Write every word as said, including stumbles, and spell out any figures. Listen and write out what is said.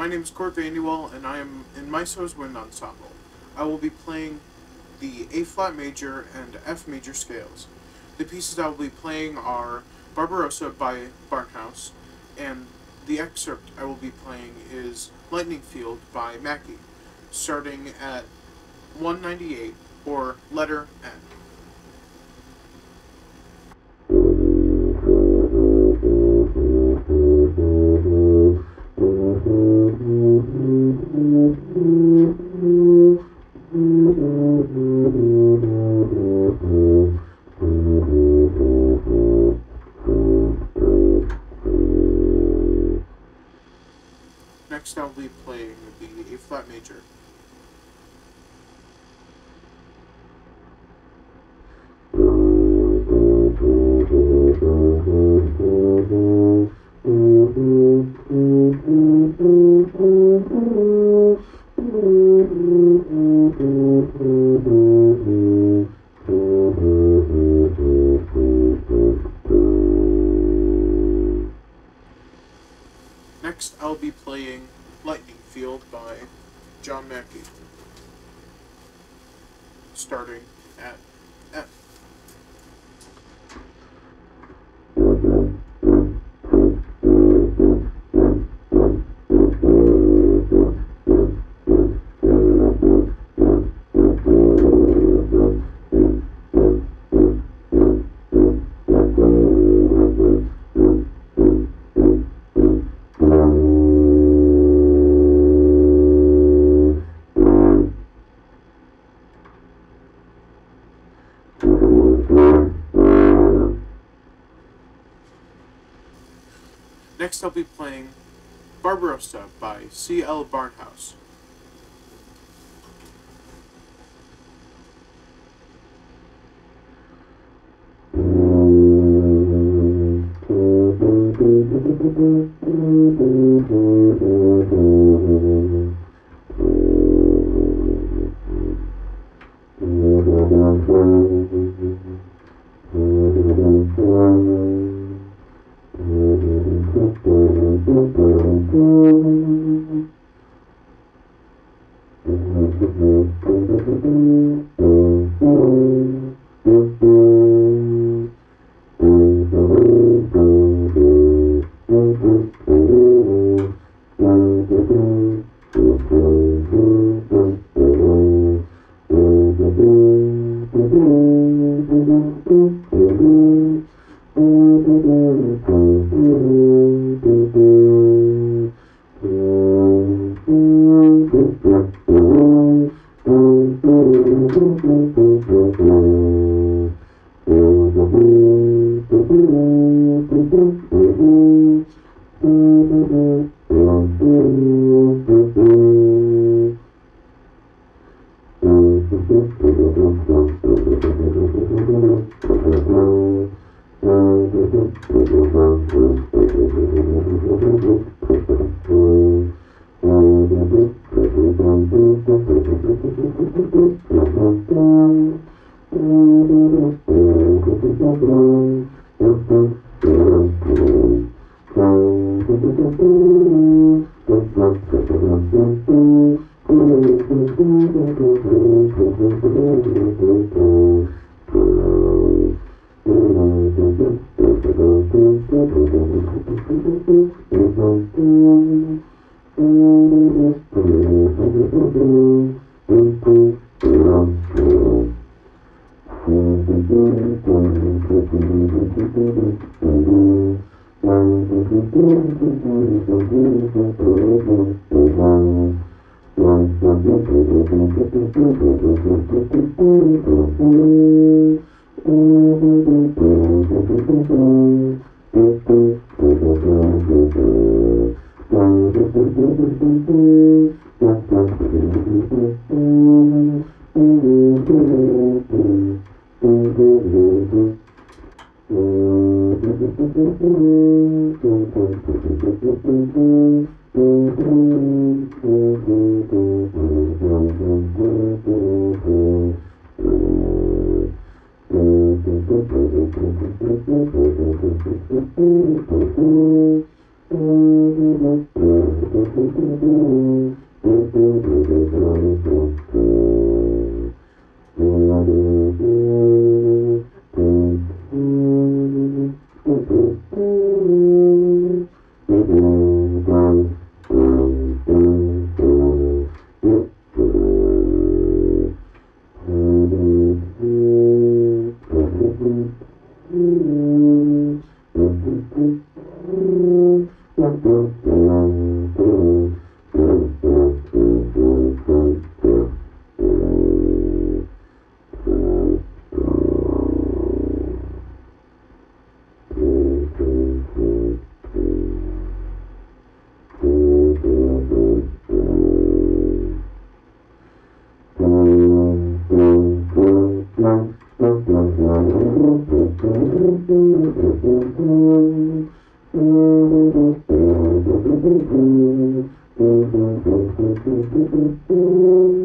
my name is Cort Vande Walle, and I am in Miso's Wind Ensemble. I will be playing the A-flat major and F major scales. The pieces I will be playing are Barbarossa by Barnhouse, and the excerpt I will be playing is Lightning Field by Mackey, starting at one ninety-eight, or letter N. Next I'll be playing the A-flat major. Next, I'll be playing Lightning Field by John Mackey, starting at F. Next I'll be playing Barbarossa by C L Barnhouse. Thank you. Thank you.